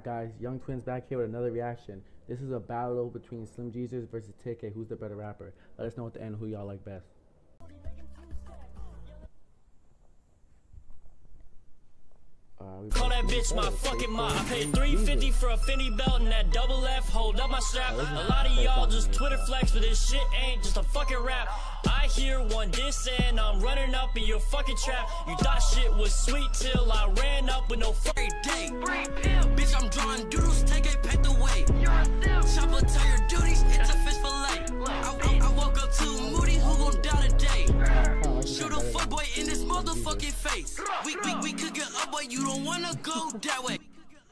Alright guys, Young Twins back here with another reaction. This is a battle between Slim Jesus versus TK. Who's the better rapper? Let us know at the end who y'all like best. Call that bitch my fucking mom. I paid $350 for a Fendi belt and that double F. Hold up my strap. A lot of y'all just Twitter flex, but this shit ain't just a fucking rap. I hear one diss and I'm running up in your fucking trap. You thought shit was sweet till I ran up with no fucking day. Bitch, I'm drawing doodles, take a pack the way. Chopper tell your duties, it's a fish fillet. I woke up too moody, who gon' down today? Shoot a fuckboy in this motherfucking face. We could get up, but you don't wanna go that way.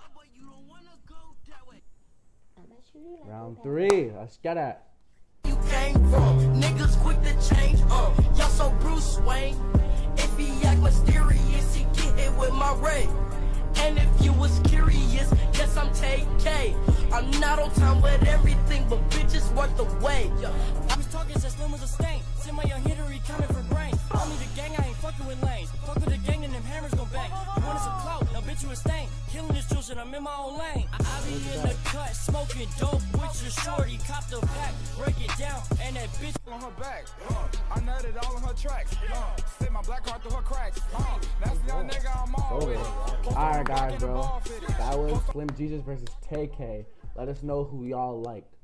Round 3, let's get it. You came from niggas quick to change. Y'all so Bruce Wayne. If he act mysterious, he get hit with my ray. And if you was curious, yes I'm TK. I'm not on time with everything, but bitches worth the wait. I was talking as slim as a stain. See my young hitter, he coming for brain. Only the gang, I ain't fucking with lanes. Fuck with the gang and them hammers gon' bang. You wanted some clout, now bitch you a stain. Killing this juice and I'm in my own lane. I be in the cut, smoking dope with your shorty. Cop the pack, break it down, and that bitch on her back. I nutted all on her tracks. Slid my black card through her cracks. That's the young nigga I'm on with. Alright guys, bro. That was Slim Jesus versus TK. Let us know who y'all liked.